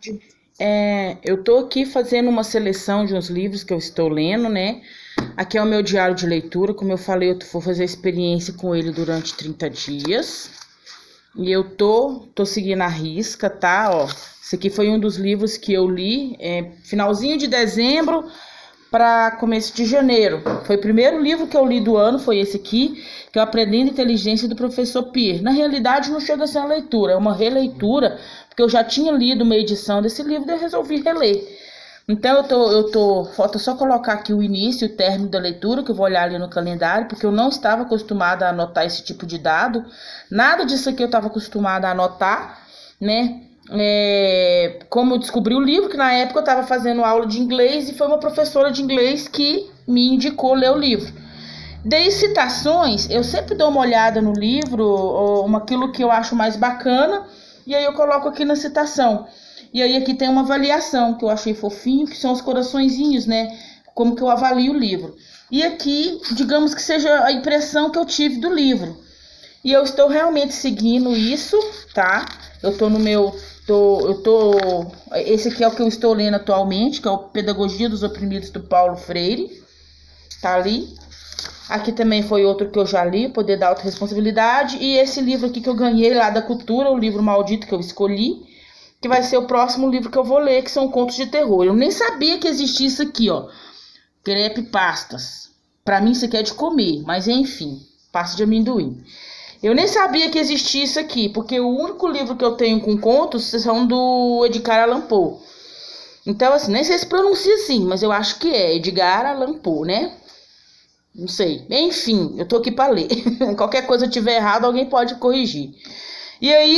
Eu tô aqui fazendo uma seleção de uns livros que eu estou lendo, né? Aqui é o meu diário de leitura. Como eu falei, eu vou fazer a experiência com ele durante 30 dias. E eu tô seguindo a risca, tá? Ó, esse aqui foi um dos livros que eu li, finalzinho de dezembro para começo de janeiro. Foi o primeiro livro que eu li do ano, foi esse aqui, que é o Aprendendo Inteligência do Professor Pierre. Na realidade, não chega a ser uma leitura, é uma releitura, porque eu já tinha lido uma edição desse livro e eu resolvi reler. Então, falta só colocar aqui o início e o término da leitura, que eu vou olhar ali no calendário, porque eu não estava acostumada a anotar esse tipo de dado. Nada disso aqui eu estava acostumada a anotar, né? Como eu descobri o livro, que na época eu estava fazendo aula de inglês e foi uma professora de inglês que me indicou ler o livro. Daí, citações, eu sempre dou uma olhada no livro, ou aquilo que eu acho mais bacana, e aí eu coloco aqui na citação. E aí aqui tem uma avaliação que eu achei fofinho, que são os coraçõezinhos, né? Como que eu avalio o livro. E aqui, digamos que seja a impressão que eu tive do livro. E eu estou realmente seguindo isso, tá? Eu tô no meu... Esse aqui é o que eu estou lendo atualmente, que é o Pedagogia dos Oprimidos, do Paulo Freire. Tá ali. Aqui também foi outro que eu já li, Poder da Autorresponsabilidade. E esse livro aqui que eu ganhei lá da Cultura, o livro maldito que eu escolhi, que vai ser o próximo livro que eu vou ler, que são contos de terror. Eu nem sabia que existia isso aqui, ó. Crepipastas. Pra mim isso aqui é de comer, mas enfim, pasta de amendoim. Eu nem sabia que existia isso aqui, porque o único livro que eu tenho com contos são do Edgar Allan Poe. Então, assim, nem sei se pronuncia assim, mas eu acho que é Edgar Allan Poe, né? Não sei. Enfim, eu tô aqui pra ler. Qualquer coisa eu tiver errado, alguém pode corrigir. E aí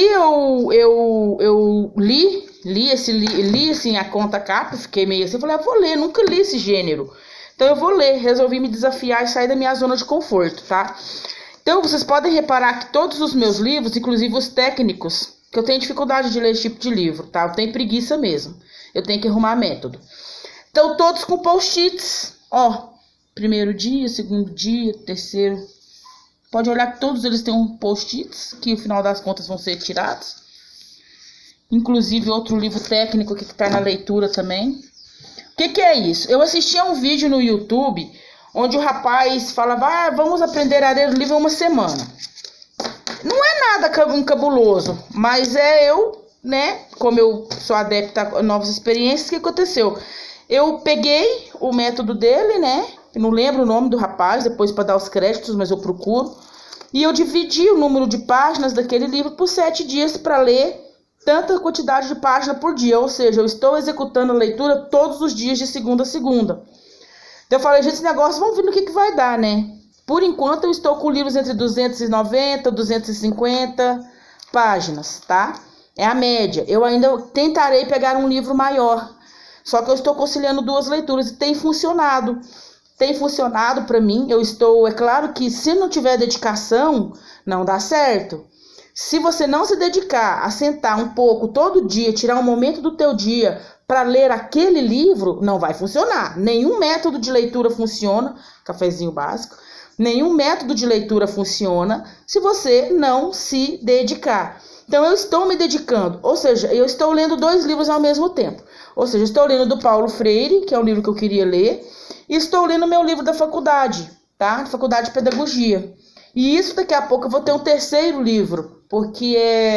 eu li assim a conta capa, fiquei meio assim, falei, vou ler, nunca li esse gênero. Então eu vou ler, resolvi me desafiar e sair da minha zona de conforto, tá? Então vocês podem reparar que todos os meus livros, inclusive os técnicos, que eu tenho dificuldade de ler esse tipo de livro, tá? Eu tenho preguiça mesmo, eu tenho que arrumar método. Então todos com post-its, ó, primeiro dia, segundo dia, terceiro... Pode olhar que todos eles têm um post-its, que no final das contas vão ser tirados. Inclusive outro livro técnico que está na leitura também. O que é isso? Eu assisti a um vídeo no YouTube, onde o rapaz falava, vamos aprender a ler o livro em uma semana. Não é nada cabuloso, mas eu, né, como eu sou adepta a novas experiências, o que aconteceu? Eu peguei o método dele, né? Eu não lembro o nome do rapaz, depois para dar os créditos, mas eu procuro. E eu dividi o número de páginas daquele livro por 7 dias para ler tanta quantidade de páginas por dia. Ou seja, eu estou executando a leitura todos os dias de segunda a segunda. Então eu falei, gente, esse negócio, vamos ver no que vai dar, né? Por enquanto eu estou com livros entre 290 e 250 páginas, tá? É a média. Eu ainda tentarei pegar um livro maior. Só que eu estou conciliando 2 leituras e tem funcionado. Tem funcionado para mim. É claro que se não tiver dedicação, não dá certo. Se você não se dedicar a sentar um pouco todo dia, tirar um momento do teu dia para ler aquele livro, não vai funcionar. Nenhum método de leitura funciona, cafezinho básico, nenhum método de leitura funciona se você não se dedicar. Então eu estou me dedicando, ou seja, eu estou lendo 2 livros ao mesmo tempo. Ou seja, estou lendo do Paulo Freire, que é o livro que eu queria ler, e estou lendo meu livro da faculdade, tá? Da faculdade de pedagogia. E isso daqui a pouco eu vou ter um 3º livro, porque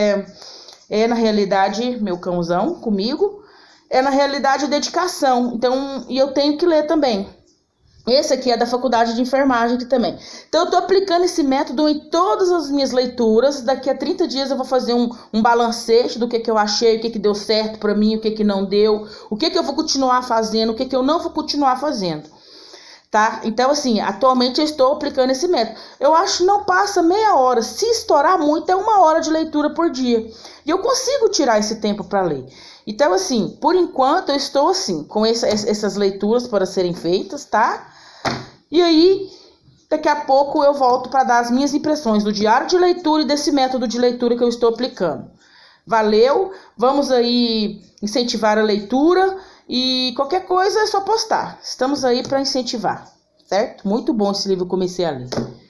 na realidade, meu cãozão comigo, é na realidade dedicação. Então, e eu tenho que ler também. Esse aqui é da faculdade de enfermagem aqui também. Então eu tô aplicando esse método em todas as minhas leituras. Daqui a 30 dias eu vou fazer um balancete do que eu achei, o que deu certo pra mim, o que não deu, o que eu vou continuar fazendo, o que eu não vou continuar fazendo. Tá? Então assim, atualmente eu estou aplicando esse método. Eu acho que não passa meia hora. Se estourar muito, é 1 hora de leitura por dia. E eu consigo tirar esse tempo para ler. Então assim, por enquanto eu estou assim, com essas leituras para serem feitas, tá? E aí, daqui a pouco eu volto para dar as minhas impressões do diário de leitura e desse método de leitura que eu estou aplicando. Valeu? Vamos aí incentivar a leitura e qualquer coisa é só postar. Estamos aí para incentivar, certo? Muito bom esse livro, eu comecei a ler.